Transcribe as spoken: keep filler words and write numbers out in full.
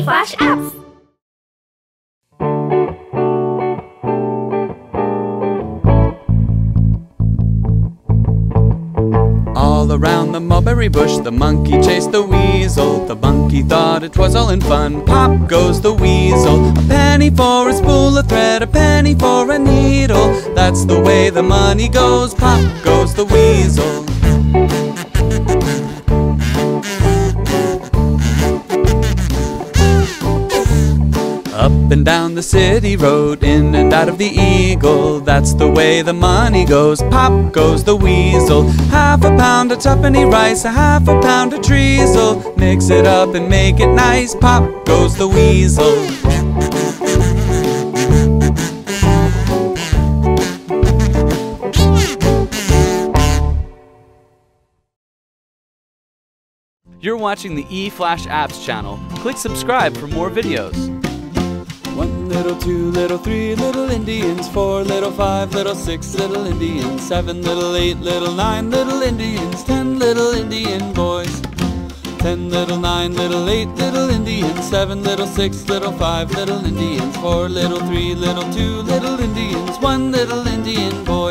eFlash apps. All around the mulberry bush the monkey chased the weasel. The monkey thought it was all in fun. Pop goes the weasel. A penny for a spool of thread, a penny for a needle. That's the way the money goes. Pop goes the weasel. Up and down the city road, in and out of the Eagle. That's the way the money goes. Pop goes the weasel. Half a pound of tuppenny rice, a half a pound of treacle. Mix it up and make it nice. Pop goes the weasel. You're watching the eFlash Apps channel. Click subscribe for more videos. One little, two little, three little Indians, four little, five little, six little Indians, seven little, eight little, nine little Indians, ten little Indian boys. Ten little, nine little, eight little Indians, seven little, six little, five little Indians, four little, three little, two little Indians, one little Indian boy.